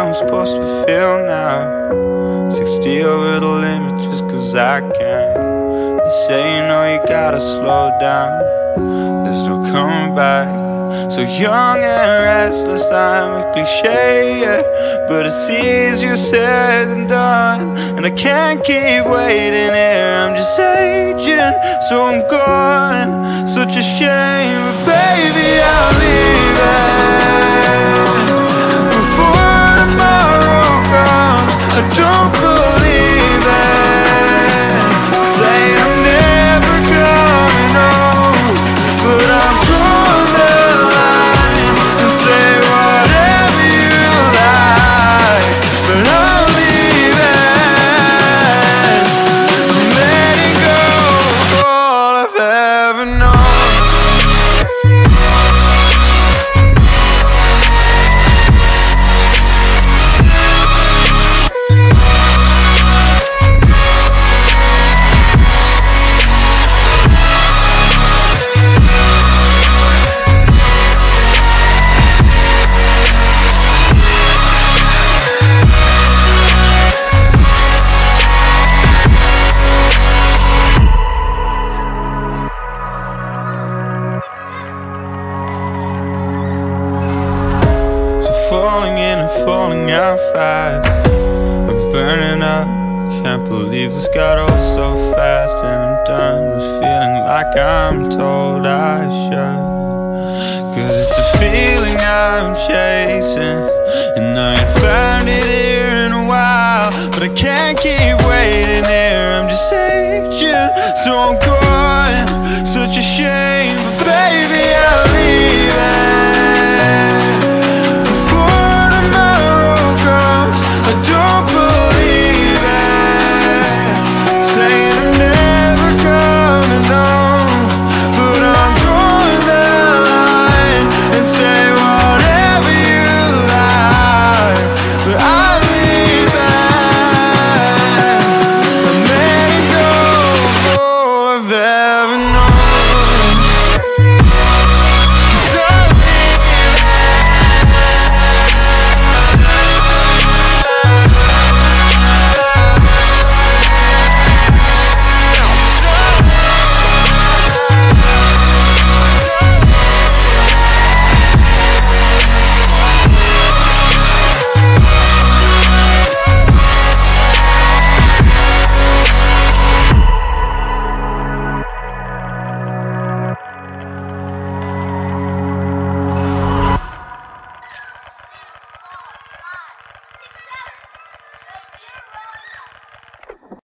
I'm supposed to feel now. 60 over the limit just cause I can. They say you know you gotta slow down, there's no coming back. So young and restless, I'm a cliche, yeah. But it's easier said than done, and I can't keep waiting here. I'm just aging, so I'm gone. Such a shame, but baby, I'll leave it before tomorrow comes. I don't believe it, saying I'm never coming home, but I'm drawing the line and say whatever you like, but I'll leave it. I'm letting go of all I've ever known. Falling in and falling out fast, I'm burning up, can't believe this got old so fast. And I'm done with feeling like I'm told I should, cause it's a feeling I'm chasing, and I ain't found it here in a while. But I can't keep waiting here, I'm just aging, so I'm going.